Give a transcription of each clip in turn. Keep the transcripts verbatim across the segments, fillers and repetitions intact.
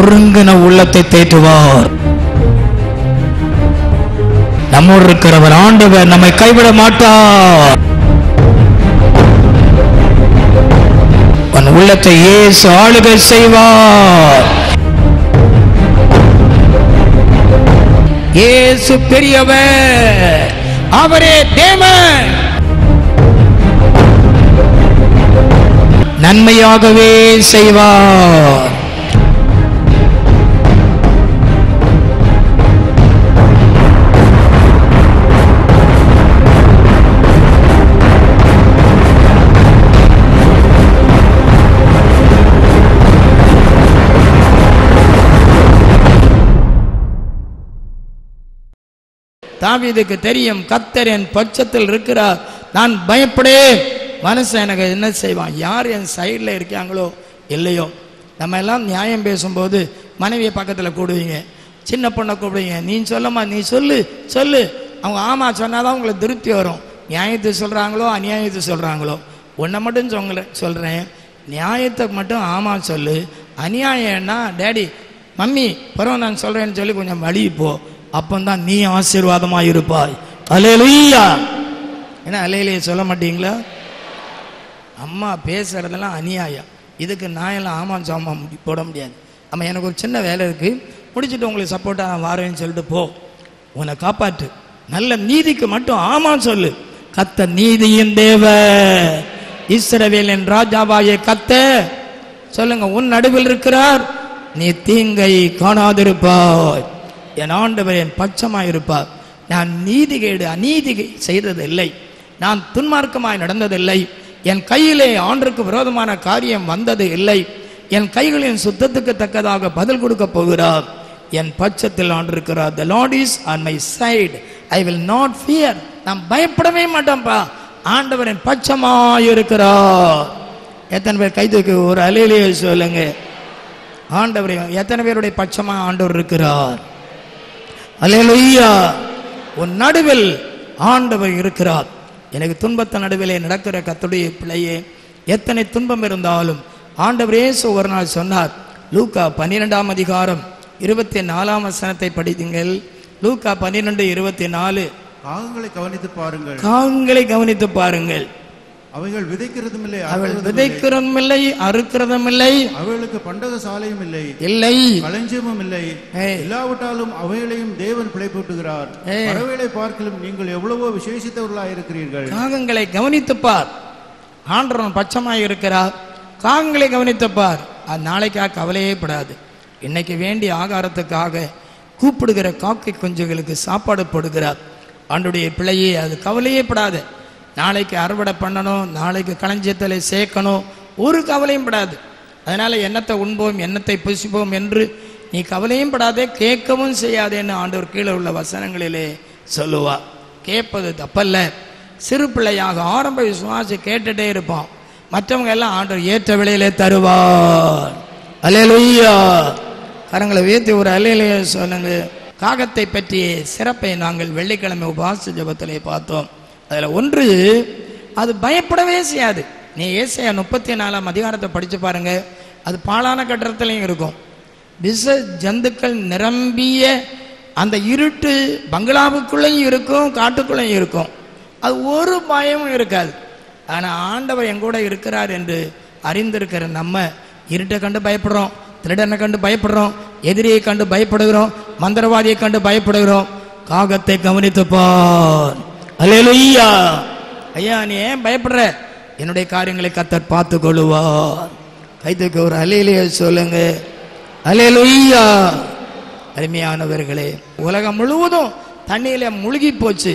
நொறுங்கின உள்ளத்தை தேற்றுவார். நம்மோடு இருக்கிறவர் ஆண்டவர் நம்மை கைவிட மாட்டார். உன் உள்ளத்தை இயேசு ஆளுகை செய்வார். இயேசு பெரியவர், அவரே தேவன். நன்மையாகவே செய்வார். தாவீதுக்கு தெரியும், கர்த்தர் என் பட்சத்தில் இருக்கிறார், நான் பயப்படேன். மனுஷன் எனக்கு என்ன செய்வான்? யார் என் சைடில் இருக்காங்களோ இல்லையோ. நம்ம எல்லாம் நியாயம் பேசும்போது மனைவியை பக்கத்தில் கூடுவீங்க, சின்ன பொண்ணை கூப்பிடுவீங்க, நீ சொல்லம்மா, நீ சொல்லு சொல்லு. அவங்க ஆமா சொன்னாதான் உங்களுக்கு திருப்தி வரும். நியாயத்தை சொல்கிறாங்களோ அநியாயத்தை சொல்கிறாங்களோ, ஒன்றை மட்டும் சொல்ல சொல்கிறேன், நியாயத்தை மட்டும் ஆமா சொல்லு. அநியாயம்னா டேடி மம்மி பரவ நான் சொல்கிறேன்னு சொல்லி கொஞ்சம் வழி போ, அப்பந்தான் நீ ஆசீர்வாதமாக இருப்பாய். அல்லேலூயா. ஏன்னா அல்லேலூயா சொல்ல மாட்டீங்களா? அம்மா பேசுறதெல்லாம் அநியாயம். இதுக்கு நான் எல்லாம் ஆமாம் சாமா போட முடியாது. அம்மா எனக்கு ஒரு சின்ன வேலை இருக்குது, முடிச்சுட்டு உங்களுக்கு சப்போர்ட்டாக நான் வாரேன்னு சொல்லிட்டு போ, உன்னை காப்பாற்று. நல்ல நீதிக்கு மட்டும் ஆமாம் சொல்லு. கத்த நீதியின் தேவ இஸ்ரவேலின் ராஜாவாகிய கத்த சொல்லுங்க, உன் நடுவில் இருக்கிறார், நீ தீங்கை காணாதிருப்பாய். என் ஆண்டவர் என் பட்சமாய் இருப்பார். நான் நீதிகேடு அநீதி செய்ததில்லை, நான் துன்மார்க்கமாய் நடந்ததில்லை, என் கையிலே ஆண்டுக்கு விரோதமான காரியம் வந்தது இல்லை, என் கைகளின் சுத்தத்துக்கு தக்கதாக பதில் கொடுக்க போகிறார். என் பட்சத்தில் ஆண்டிருக்கிறார். The Lord is on my side, I will not fear. நான் பயப்படவே மாட்டேன்ப்பா, ஆண்டவர் என் பட்சமாய் இருக்கிறார். எத்தனை பேர் கை தூக்கி ஒரு அல்லேலூயா சொல்லுங்க. ஆண்டவர் எத்தனை பேருடைய பட்சமா ஆண்டவர் இருக்கிறார்? அல்லேலூயா. உன் நடுவில் ஆண்டவர் இருக்கிறார். எனக்கு துன்பத்த நடுவிலே நடக்கிற கர்த்தருடைய பிள்ளையே, எத்தனை துன்பம் இருந்தாலும் ஆண்டவர் இயேசு ஒரு நாள் சொன்னார். லூக்கா பன்னிரெண்டாம் அதிகாரம் இருபத்தி நாலாம் வசனத்தை படித்தீங்கள். லூக்கா பன்னிரெண்டு இருபத்தி நாலு. காகங்களை கவனித்து பாருங்கள், காகங்களை கவனித்து பாருங்கள், அவைகள் விதைக்கிறதும் இல்லை, அவள் விதைக்கிறதும் இல்லை, அறுக்கிறதும் இல்லை, அவர்களுக்கு பண்டக சாலையும் இல்லை, இல்லை களஞ்சியமும் இல்லை, இல்லாவிட்டாலும் அவைகளையும் தேவன் பிழைப்பூட்டுகிறார். பறவைகளை பார்க்கலும் நீங்கள் எவ்வளவோ விசேஷித்தவர்களாக இருக்கிறீர்கள். காகங்களை கவனித்துப்பார். ஆண்டவன் பட்சமாய் இருக்கிறார். காகங்களை கவனித்துப்பார். அது நாளைக்காக கவலையே படாது. இன்னைக்கு வேண்டிய ஆகாரத்துக்காக கூப்பிடுகிற காக்கை குஞ்சுகளுக்கு சாப்பாடு போடுகிறார். ஆண்டுடைய பிள்ளையே, அது கவலையே படாது. நாளைக்கு அறுவடை பண்ணணும், நாளைக்கு களஞ்சியத்தில் சேர்க்கணும், ஒரு கவலையும் படாது. அதனால் என்னத்தை உண்போம் என்னத்தை புசிப்போம் என்று நீ கவலையும் படாதே, கேட்கவும் செய்யாதேன்னு ஆண்டவர் கீழே உள்ள வசனங்களிலே சொல்லுவா. கேட்பது தப்பல்ல. சிறு பிள்ளையாக ஆரம்ப விசுவாசி கேட்டுட்டே இருப்பான். மற்றவங்க எல்லாம் ஆண்டவர் ஏற்ற விலையிலே தருவார். அல்லேலூயா. கரங்களை உயர்த்தி ஒரு அல்லேலூயா சொல்லுங்க. காகத்தை பற்றிய சிறப்பை நாங்கள் வெள்ளிக்கிழமை உபவாச ஜெபத்திலே பார்த்தோம். அதில் ஒன்று, அது பயப்படவே செய்யாது. நீ ஏசாயா முப்பத்தி நாலாம் அதிகாரத்தை படித்து பாருங்க, அது பாழான கட்டடத்துலையும் இருக்கும். விஷ ஜந்துக்கள் நிரம்பிய அந்த இருட்டு பங்களாவுக்குள்ளேயும் இருக்கும், காட்டுக்குள்ளேயும் இருக்கும். அது ஒரு பயமும் இருக்காது. ஆனால் ஆண்டவர் எங்கூட இருக்கிறார் என்று அறிந்திருக்கிற நம்ம இருட்டை கண்டு பயப்படுறோம், திருடனை கண்டு பயப்படுறோம், எதிரியை கண்டு பயப்படுகிறோம், மந்திரவாதியை கண்டு பயப்படுகிறோம். காகத்தை கவனித்துப்பார். அல்லேலூயா. ஐயா நீ ஏன் பயப்படுற? என்னுடைய காரியங்களை கர்த்தர் பார்த்து கொள்ளுவார். கைதுக்கு ஒரு அல்லேலூயா சொல்லுங்க. அல்லேலூயா. அருமையானவர்களே, உலகம் முழுவதும் தண்ணியில முழுகி போச்சு.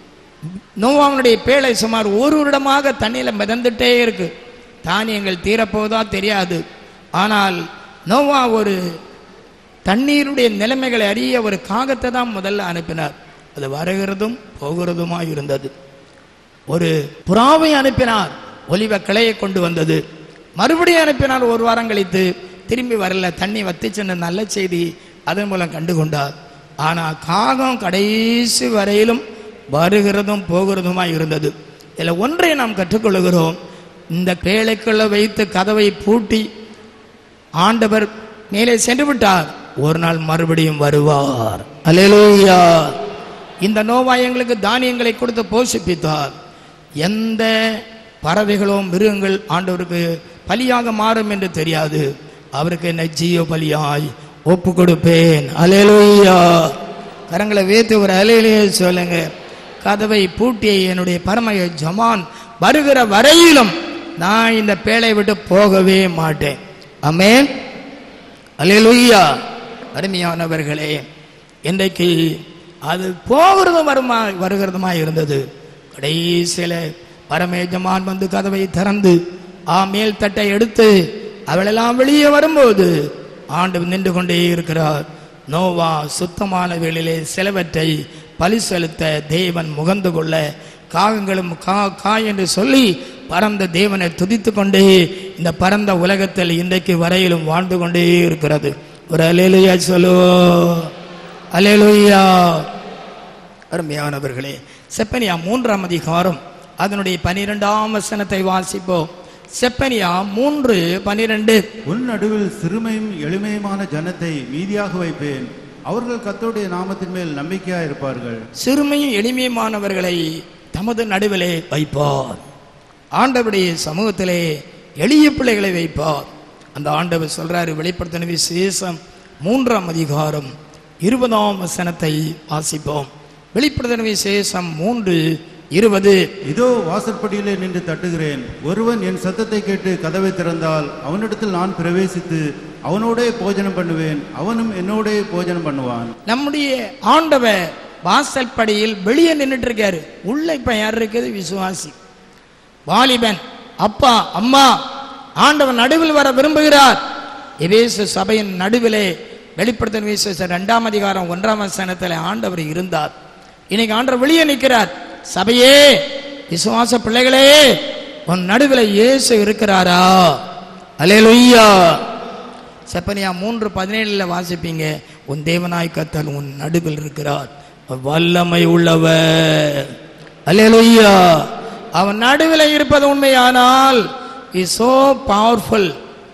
நோவாவுடைய பேழை சுமார் ஒரு வருடமாக தண்ணியில மிதந்துட்டே இருக்கு. தானியங்கள் தீரப்போதா தெரியாது. ஆனால் நோவா ஒரு தண்ணீருடைய நிலைமைகளை அறிய ஒரு காகத்தை தான் முதல்ல அனுப்பினார். அது வருகிறதும் போகிறதுமா இருந்தது. ஒரு புறாவை அனுப்பினார், ஒலிவ கிளையை கொண்டு வந்தது. மறுபடியும் அனுப்பினார், ஒரு வாரம் கழித்து திரும்பி வரல, தண்ணி வத்திச்சுன்னு நல்ல செய்தி அதன் மூலம் கண்டு கொண்டார். ஆனால் காகம் கடைசி வரையிலும் வருகிறதும் போகிறதுமா இருந்தது. இதில் ஒன்றை நாம் கற்றுக்கொள்கிறோம். இந்த பேழைக்குள்ள வைத்து கதவை பூட்டி ஆண்டவர் மேலே சென்று விட்டார், ஒரு நாள் மறுபடியும் வருவார். அல்லேலூயா. இந்த நோவா எங்களுக்கு தானியங்களை கொடுத்து போஷிப்பித்தார். எந்த பறவைகளோ மிருகங்கள் ஆண்டவருக்கு பலியாக மாறும் என்று தெரியாது. அவருக்கு என்ன ஜீவ பலியாய் ஒப்பு கொடுப்பேன். அல்லேலூயா. கரங்களை வேத்து ஒரு அலையிலேயே சொல்லுங்க. கதவை பூட்டிய என்னுடைய பரமய ஜமான் வருகிற வரையிலும் நான் இந்த பேழை விட்டு போகவே மாட்டேன். ஆமென். அல்லேலூயா. அருமையானவர்களே, இன்றைக்கு அது போகிறதும் வருமா வருகிறதுமா இருந்தது. கடைசியில பரமேஜமான் வந்து கதவை திறந்து ஆ மேல் தட்டை எடுத்து அவளெல்லாம் வெளியே வரும்போது ஆண்டவர் நின்று கொண்டே இருக்கிறார். நோவா சுத்தமான வேளையிலே சிலவற்றை பலி செலுத்த தேவன் முகந்து கொள்ள காகங்களும் கா கா என்று சொல்லி பரந்த தேவனை துதித்து கொண்டே இந்த பரந்த உலகத்தில் இன்றைக்கு வரையிலும் வாழ்ந்து கொண்டே இருக்கிறது. ஒரு அல்லேலூயா சொல்லு. அல்லேலூயா. அருமையானவர்களே, செப்பனியா மூன்றாம் அதிகாரம் அதனுடைய பனிரெண்டாம் வசனத்தை வாசிப்போம். செப்பனியா மூன்று பனிரெண்டு. உன் நடுவில் சிறுமையும் எளிமையுமான ஜனத்தை மீதியாக வைப்பேன், அவர்கள் கர்த்தருடைய நாமத்தின் மேல் நம்பிக்கையா இருப்பார்கள். சிறுமையும் எளிமையுமானவர்களை தமது நடுவிலே வைப்பார். ஆண்டவருடைய சமூகத்திலே எளிய பிள்ளைகளை வைப்பார். அந்த ஆண்டவர் சொல்றாரு, வெளிப்படுத்தின விசேஷம் மூன்றாம் அதிகாரம் இருபதாம் வசனத்தை வாசிப்போம். வெளிப்படுத்தின விசேஷம் மூன்று இருபது. இதோ வாசற்படியிலே நின்று தட்டுகிறேன், ஒருவன் என் சத்தத்தை கேட்டு கதவை திறந்தால் அவனிடத்தில் நான் பிரவேசித்து அவனோடே போஜனம் பண்ணுவேன், அவனும் என்னோடே போஜனம் பண்ணுவான். நம்முடைய ஆண்டவர் வாசல் படியில் வெளியே நின்றுட்டு இருக்காரு. உள்ள இப்ப யார் இருக்குது? விசுவாசி, வாலிபன், அப்பா அம்மா. ஆண்டவர் நடுவில் வர விரும்புகிறார். எபேசு சபையின் நடுவிலே வெளிப்படுத்தின விசேஷம் இரண்டாம் அதிகாரம் ஒன்றாம் வசனத்தில் ஆண்டவர் இருந்தார். இன்னைக்கு ஆண்டவர் வெளியே நிற்கிறார். சபையே, விசுவாச பிள்ளைகளே, உன் நடுவில் இயேசு இருக்கிறாரா? அல்லேலூயா. செப்பனியா மூன்று பதினேழுல வாசிப்பீங்க, உன் தேவனாய் கர்த்தர் உன் நடுவில் இருக்கிறார், வல்லமை உள்ளவர். அல்லேலூயா. அவன் நடுவில் இருப்பது உண்மையானால் இஸ் சோ பவர்ஃபுல்,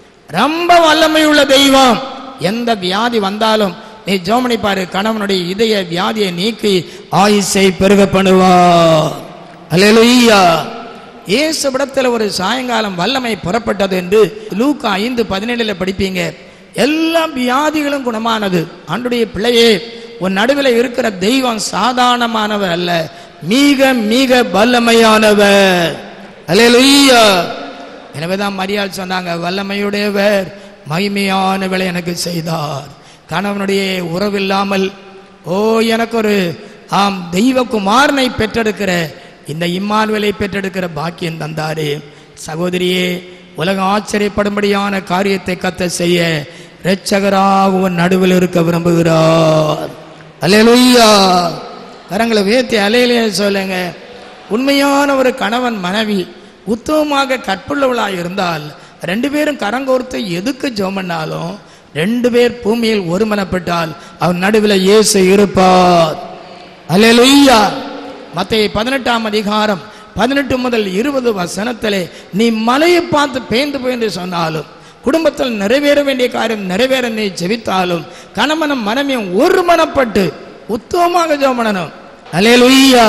ரொம்ப வல்லமை உள்ள தெய்வம். எந்த வியாதி வந்தாலும் நீ ஜோமனி பாரு, கணவனுடைய இதய வியாதியை நீக்கி ஆயுசை பெருக பண்ணுவார். அல்லேலூயா. இயேசுவிடத்தில் ஒரு சாயங்காலம் வல்லமை புறப்பட்டது என்று லூக்கா ஐந்து பதினேழுல படிப்பீங்க. எல்லா வியாதிகளும் குணமானது. ஆண்டுடைய பிள்ளையே, உன் நடுவில் இருக்கிற தெய்வம் சாதாரணமானவர் அல்ல, மிக மிக வல்லமையானவர். அல்லேலூயா. எனவேதான் மரியாள் சொன்னாங்க, வல்லமையுடையவர் மகிமையானவளை எனக்கு செய்தார். கணவனுடைய உறவில்லாமல் ஓ எனக்கு ஒரு ஆம் தெய்வ குமாரனை பெற்றெடுக்கிற இந்த இம்மானுவேலை பெற்றெடுக்கிற பாக்கியம் தந்தாரே. சகோதரியே, உலகம் ஆச்சரியப்படும்படியான காரியத்தை கத்த செய்ய இரட்சகராக உன் நடுவில் இருக்க விரும்புகிறார். அல்லேலூயா. கரங்களை வேத்தி அலையிலே சொல்லுங்க. உண்மையான ஒரு கணவன் மனைவி உத்தமமாக கற்புள்ளவளாக இருந்தால் ரெண்டு பேரும் கரங்கோர்த்து எதுக்கு ஜோமன்னாலும் ரெண்டு பேர் பூமியில் ஒருமனப்பட்டால் அவன் நடுவில் இயேசு இருப்பார். அல்லேலூயா. மத்தேயு பதினெட்டாம் அதிகாரம் பதினெட்டு முதல் இருபது வசனத்திலே நீ மலையை பார்த்து பேந்து பேந்து சொன்னாலும், குடும்பத்தில் நிறைவேற வேண்டிய காரியம் நிறைவேற நீ ஜெபித்தாலும், கணவனும் மனைவியும் ஒருமனப்பட்டு உத்தமமாக ஜெபம் பண்ணணும். அல்லேலூயா.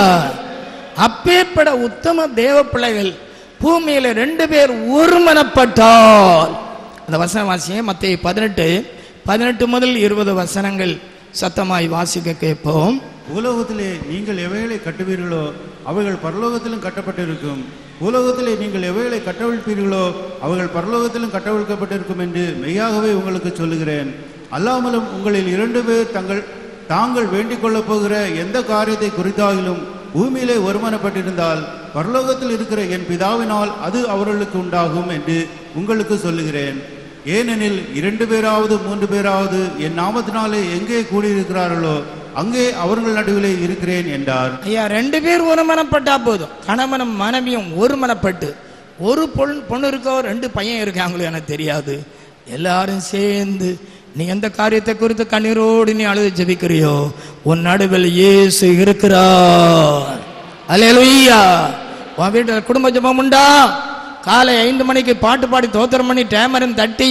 அப்பேற்பட உத்தம தேவ பிள்ளைகள் பூமியில ரெண்டு பேர் ஒருமனப்பட்டால், அந்த வசன வாசியை மத்தேயு பதினெட்டு பதினெட்டு முதல் இருபது வசனங்கள் சத்தமாய் வாசிக்க கேட்போம். உலகத்திலே நீங்கள் எவைகளை கட்டுவீர்களோ அவைகள் பரலோகத்திலும் கட்டப்பட்டிருக்கும், உலகத்திலே நீங்கள் எவைகளை கட்டவிழ்ப்பீர்களோ அவைகள் பரலோகத்திலும் கட்டவிழ்க்கப்பட்டிருக்கும் என்று மெய்யாகவே உங்களுக்கு சொல்லுகிறேன். அல்லாமலும் உங்களில் இரண்டு பேர் தங்கள் தாங்கள் வேண்டிக் கொள்ளப் போகிற எந்த காரியத்தை குறித்தாகிலும் பூமியிலே ஒருமனப்பட்டிருந்தால் பரலோகத்தில் இருக்கிற என் பிதாவினால் அது அவர்களுக்கு உண்டாகும் என்று உங்களுக்கு சொல்லுகிறேன். ஏனெனில் இரண்டு பேராவது மூன்று பேராவது என் நாமத்தினாலே எங்கே கூடியிருக்கிறார்களோ அங்கே அவர்கள் நடுவிலே இருக்கிறேன் என்றார். ஐயா, ரெண்டு பேர் ஒருமனப்பட்டா போதும். கணவனும் மனைவியும் ஒருமனப்பட்டு, ஒரு பொண்ணு பொண்ணு இருக்கோ ரெண்டு பையன் இருக்காங்களோ எனக்கு தெரியாது, எல்லாரும் சேர்ந்து நீ எந்த காரியத்தை குறித்து கண்ணீரோடு நீ அழுது ஜெபிக்கிறியோ உன் நடுவில் இயேசு இருக்கிறார். அல்லேலூயா. உன் வீட்டில் குடும்ப ஜெபம் உண்டா? காலை ஐந்து மணிக்கு பாட்டு பாடி தோத்திரம் பண்ணி டேமரன் தட்டி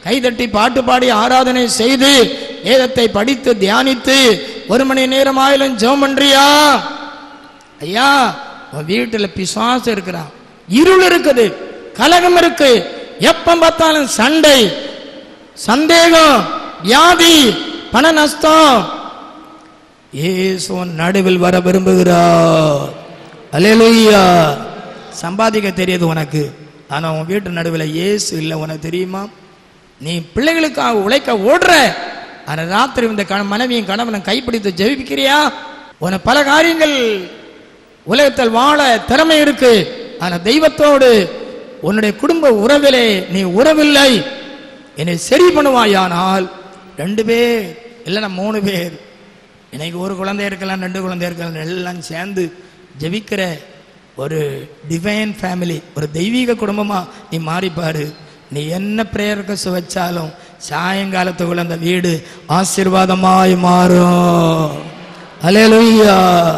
கைதட்டி பாட்டு பாடி ஆராதனை செய்து வேதத்தை படித்து தியானித்து ஒரு மணி நேரம் ஆயிலும் ஜெபம் பண்றியா? ஐயா, உன் வீட்டுல பிசாசு இருக்கிறான், இருள் இருக்குது, கலகம் இருக்கு, எப்ப பார்த்தாலும் சண்டை, சந்தேகம், வியாதி, பண நஷ்டம். இயேசு நடுவில் வர விரும்புகிறார். அல்லேலூயா. சம்பாதிக்க தெரியுது உனக்கு, ஆனா உன் வீட்டு நடுவில் இயேசு இல்லை. உனக்கு தெரியுமா? நீ பிள்ளைகளுக்காக உழைக்க ஓடுற, ஆனா ராத்திரி இந்த மனைவியும் கணவனும் கைப்பிடித்து ஜெபிக்கிறியா? உன பல காரியங்கள் உலகத்தில் வாழ திறமை இருக்கு, ஆனா தெய்வத்தோடு உன்னுடைய குடும்ப உறவிலே நீ உறவில்லை. என்னை சரி பண்ணுவாயானால் ரெண்டு பேர் இல்லைன்னா மூணு பேர், இன்னைக்கு ஒரு குழந்தை இருக்கலாம், ரெண்டு குழந்தை இருக்கலாம், எல்லாம் சேர்ந்து ஜெபிக்கிற ஒரு டிவைன் ஃபேமிலி, ஒரு தெய்வீக குடும்பமா நீ மாறிப்பாரு. நீ என்ன பிரேயருக்கு வச்சாலும் சாயங்காலத்துக்குள்ள அந்த வீடு ஆசீர்வாதமாய் மாறும். அல்லேலூயா.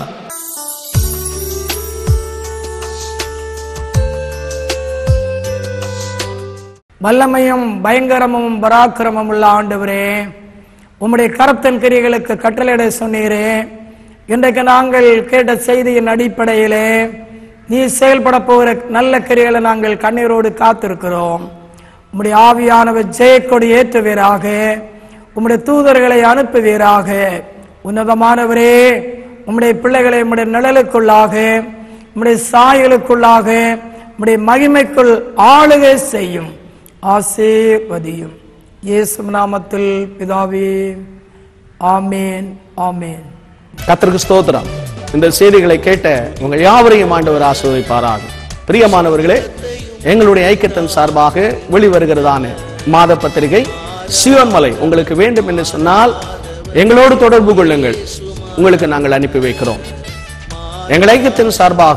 வல்லமையும் பயங்கரமும் பராக்கிரமும் உள்ள ஆண்டவரே, உம்முடைய கரத்தின் கிரியைகளுக்கு கட்டளையிட சொன்னீரே. இன்றைக்கு நாங்கள் கேட்ட செய்தியின் அடிப்படையிலே நீ செயல்பட போகிற நல்ல கிரியைகளை நாங்கள் கண்ணீரோடு காத்திருக்கிறோம். உம்முடைய ஆவியானவர் ஜெயக்கொடி ஏற்றுவீராக, உம்முடைய தூதர்களை அனுப்புவீராக. உன்னதமானவரே, உம்முடைய பிள்ளைகளை உம்முடைய நிழலுக்குள்ளாக, உம்முடைய சாயலுக்குள்ளாக, உம்முடைய மகிமைக்குள் ஆளுகை செய்யும், ஆசீர்வதியும். இயேசு நாமத்தில் பிதாவே, ஆமேன், ஆமேன். கர்த்தருக்கு ஸ்தோத்திரம். இந்த செய்திகளை கேட்ட உங்கள் யாவரையும் ஆண்டவர் ஆசீர்வதிப்பாராக. பிரியமானவர்களே, எங்களுடைய ஐக்கியத்தின் சார்பாக வெளிவருகிறதான மாத பத்திரிகை சீயோன் மலை உங்களுக்கு வேண்டும் என்று சொன்னால் எங்களோடு தொடர்பு கொள்ளுங்கள், உங்களுக்கு நாங்கள் அனுப்பி வைக்கிறோம். எங்கள் ஐக்கியத்தின் சார்பாக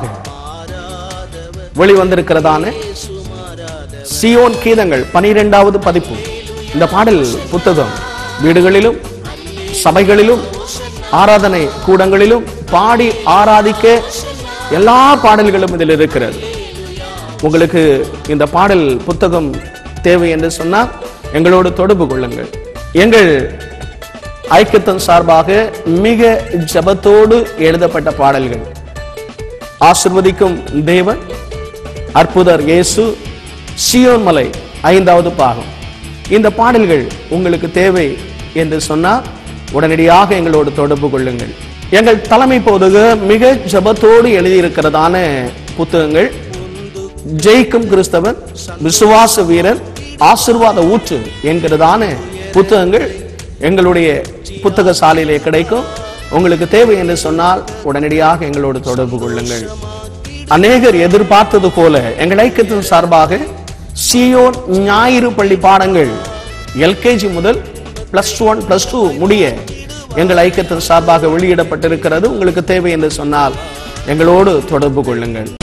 வெளிவந்திருக்கிறதான சீயோன் கீதங்கள் பனிரெண்டாவது பதிப்பு. இந்த பாடல் புத்தகம் வீடுகளிலும் சபைகளிலும் ஆராதனை கூடங்களிலும் பாடி ஆராதிக்க எல்லா பாடல்களும் இதில் இருக்கிறது. உங்களுக்கு இந்த பாடல் புத்தகம் தேவை என்று சொன்னால் எங்களோடு தொடர்பு கொள்ளுங்கள். எங்கள் ஐக்கியத்தின் சார்பாக மிக ஜபத்தோடு எழுதப்பட்ட பாடல்கள். ஆசீர்வதிக்கும் தேவன், அற்புதர் இயேசு, சீயோன் மலை ஐந்தாவது பாகம். இந்த பாடல்கள் உங்களுக்கு தேவை என்று சொன்னால் உடனடியாக எங்களோடு தொடர்பு கொள்ளுங்கள். எங்கள் தலைமை போதகர் மிக ஜபத்தோடு எழுதியிருக்கிறதான புத்தகங்கள் ஜெயிக்கும் கிறிஸ்தவன், விசுவாச வீரன், ஆசீர்வாத ஊற்று என்கிறதான புத்தகங்கள் எங்களுடைய புத்தக சாலையிலே கிடைக்கும். உங்களுக்கு தேவை என்று சொன்னால் உடனடியாக எங்களோடு தொடர்பு கொள்ளுங்கள். அநேகர் எதிர்பார்த்தது போல எங்கள் ஐக்கியத்தின் சார்பாக சீயோன் ஞாயிறு பள்ளி பாடங்கள் எல்கேஜி முதல் பிளஸ் ஒன் பிளஸ் டூ முடிய எங்கள் ஐக்கியத்தின் சார்பாக வெளியிடப்பட்டிருக்கிறது. உங்களுக்கு தேவை என்று சொன்னால் எங்களோடு தொடர்பு கொள்ளுங்கள்.